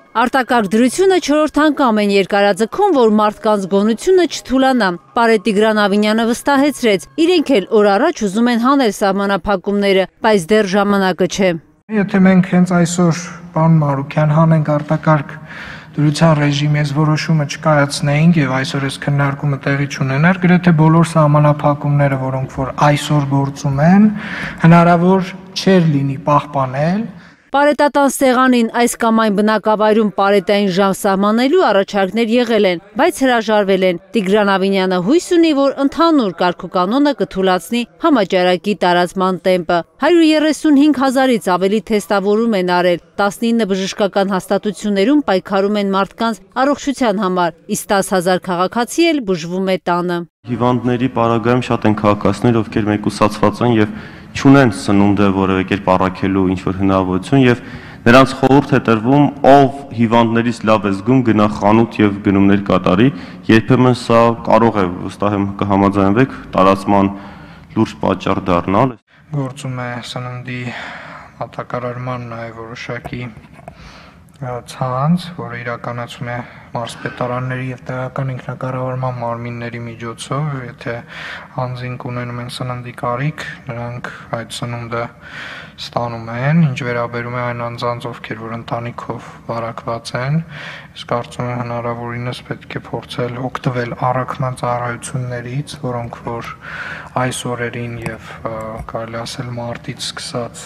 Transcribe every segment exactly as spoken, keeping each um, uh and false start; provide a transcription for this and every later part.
Արտակարգ դրությունը չորրորդ անգամ են երկարաձգում, որ մարդկանց գոնությունը չթուլանա։ Պարետ Տիգրան Ավինյանը վստահեցրեց, իրենք էլ օր առաջ ուզում են հանել սահմանափակումները, բայց դեռ ժամանակը չէ։ Եթե մենք հենց այսօր, պարոն Մարուկյան, հանենք արտակարգ դրության ռեժիմի այս որոշումը չկայացնեինք եւ այսօր այս քննարկումը տեղի չունենար, գրեթե բոլոր սահմանափակումները, որոնք որ այսօր գործում են, հնարավոր չէր լինի պահպանել։ Պարետատան սեղանին այս կամ այն բնակավայրում պարետային ժամ սահմանելու առաջարկներ եղել են, բայց հրաժարվել են։ Տիգրան Ավինյանը հույս ունի, որ ընդհանուր կարգուկանոնը կթուլացնի համաճարակի տարածման տեմպը։ հարյուր երեսունհինգ հազարից ավելի թեստավորում են արել, տասնինը բժշկական հաստատություններում պայքարում են մարդկանց առողջության համար, իսկ տասը հազար քաղաքացի էլ բուժվում է տանը։ Հիվանդների պարագայում շատ են քաղաքացիներ, ովքեր մեկուսացված են եւ չունեն սնունդը որևէ կերպ առաքելու ինչ-որ հնարավորություն եւ նրանց խորհուրդ է տրվում, ով հիվանդներից լավ է զգում, գնա խանութ եւ գնումներ կատարի, երբեմն սա կարող է, վստահ եմ կհամաձայնվեք, տարածման լուրջ պատճառ դառնալ։ Գործում է սննդի մատակարարման նաեւ որոշակի ցանց, որը իրականացում է մարզպետարանների եւ տեղական ինքնակառավարման մարմինների միջոցով, եթե անձինք ունենում են սննդի կարիք, նրանք այդ սնունդը ստանում են, ինչ վերաբերում է այն անձանց, ովքեր որ ընտանիքով վարակված են, իսկ կարծում եմ հնարավորինս պետք է փորձել օգտվել առաքման ծառայություններից, որոնք որ այս օրերին եւ կարելի ասել մարտից սկսած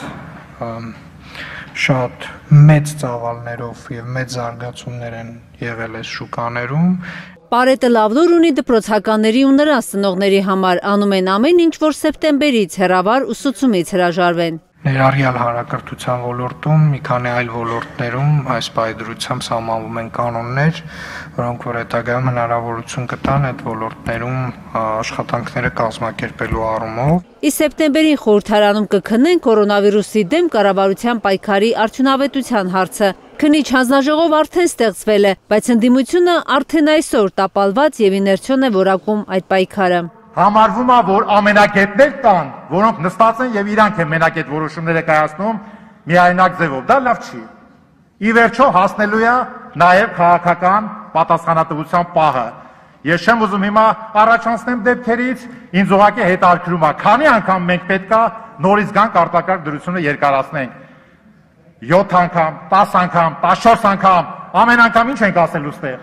շատ մեծ ծավալներով եւ մեծ զարգացումներ են եղել այս շուկաներում։ Պարետը լավ լուր ունի դպրոցականների ու նրանց ծնողների համար, անում են ամեն ինչ, որ սեպտեմբերից հեռավար ուսուցումից հրաժարվեն։ Ներառյալ հանրակրթության ոլորտում, մի քանի այլ ոլորտներում այս պայդրությամբ սահմանվում են կանոններ, որոնք որ հետագայում հնարավորություն կտան այդ ոլորտներում աշխատանքները կազմակերպելու առումով։ Իսկ սեպտեմբերին խորհրդարանում կքննեն կորոնավիրուսի դեմ կառավարության պայքարի արդյունավետության հարցը։ Քննիչ հանձնաժողով արդեն ստեղծվել է, բայց ընդդիմությունը արդեն այսօր տապալված եւ իներցիոն է որակում այդ պայքարը։ Համարվում է, որ ամենագետներ կան, որոնք նստած են եւ իրանք են մենակ այդ որոշումները կայացնում միայնակ ձևով։ Դա լավ չի։ Ի վերջո հասնելու է նաեւ քաղաքական պատասխանատվության պահը։ Ես չեմ ուզում հիմա առաջանցնեմ դեպքերից, ինձ ուղղակի հետաքրքրում է, քանի անգամ մենք պետքա նորից գանք արտակարգ դրությունը երկարացնենք։ յոթ անգամ, տասը անգամ, տասնչորս անգամ, ամեն անգամ ինչ ենք ասելու ստեղ։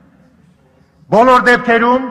Բոլոր դեպքերում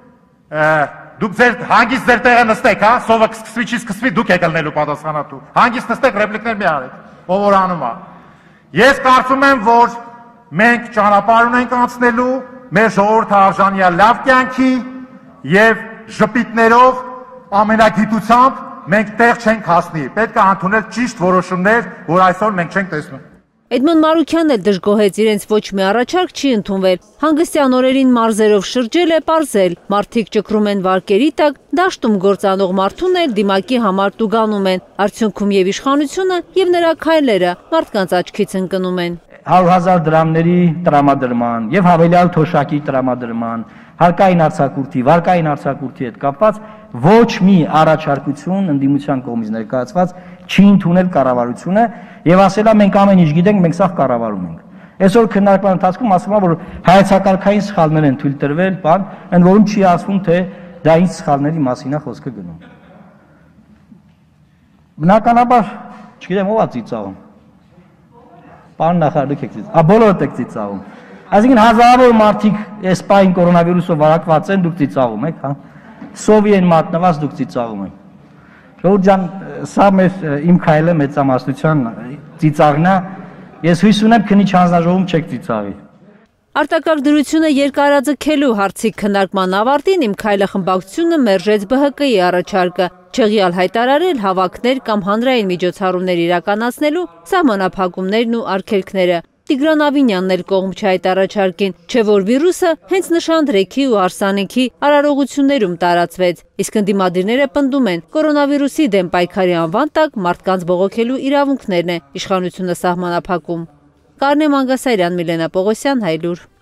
դուք ձեր հանգիստ ձեր տեղը նստեք, հա, սովը կսկսվի, չի սկսվի, դուք եք ելնելու պատասխանատու։ Հանգիստ նստեք, ռեպլիկներ մի արեք, ով որ անում է։ Ես կարծում եմ, որ մենք ճանապարհ ունենք անցնելու, մեր ժողովուրդը արժանի է լավ կյանքի եւ ժպիտներով, ամենագիտությամբ մենք տեղ չենք հասնի։ Պետք է ընդունել ճիշտ որոշումներ, որ այսօր մենք չենք տեսնում։ Էդմոն Մարուկյանն էլ դժգոհեց, իրենց ոչ մի առաջարկ չի ընդունվել։ Հանգստյան օրերին մարզերով շրջել է պարզել, մարդիկ ճկրում են վարկերի տակ, դաշտում գործանող մարդուն էլ դիմակի համար տուգանում են, արդյունքում եւ իշխանությունը եւ նրա քայլերը մարդկանց աչքից ընկնում են։ հարյուր հազար դրամների տրամադրման եւ հավելյալ թոշակի տրամադրման, հարկային արձակուրդի, վարկային արձակուրդի հետ կապված ոչ մի առաջարկություն ընդդիմության կողմից ներկայացված չի ընդունել կառավարությունը եւ ասելա մենք ամեն ինչ գիտենք, մենք սա կառավարում ենք։ Այսօր քննարկման ընթացքում ասում է, որ հայեցակարգային սխալներ են թույլ տրվել, բան, ընդ որում չի ասվում, թե դա ինչ սխալների մասին է խոսքը գնում։ Բնականաբար, չգիտեմ ով է ծիծաղում։ Պարոն նախարար, եք ծիծաղում։ Ա բոլորդ եք ծիծաղում։ Այսինքն հազարավոր մարդիկ այս պահին կորոնավիրուսով վարակված են, դուք ծիծաղում եք, հա։ Սովի են մատնված, դուք ծիծաղում եք։ Ժողովուրդ ջան, սա մեր իմ քայլը մեծամասնության ծիծաղն է։ Ես հույս ունեմ քննիչ հանձնաժողովում չեք ծիծաղի։ Արտակարգ դրությունը երկարաձգելու հարցի քննարկման ավարտին իմ քայլը խմբակցությունը մերժեց Բ Հ Կ-ի առաջարկը, չեղյալ հայտարարել հավաքներ կամ հանրային միջոցառումներ իրականացնելու սահմանափակումներն ու արգելքները։ Տիգրան Ավինյանն էլ կողմ չէ այդ առաջարկին, չէ որ վիրուսը հենց նշանդրեքի ու հարսանիքի արարողություններում տարածվեց, իսկ ընդդիմադիրները պնդում են, կորոնավիրուսի դեմ պայքարի անվան տակ մարդկանց բողոքելու իրավունքներն է իշխանությունը սահմանափակում։ Կարնե Մանգասարյան, Միլենա Պողոսյան, Հայլուր։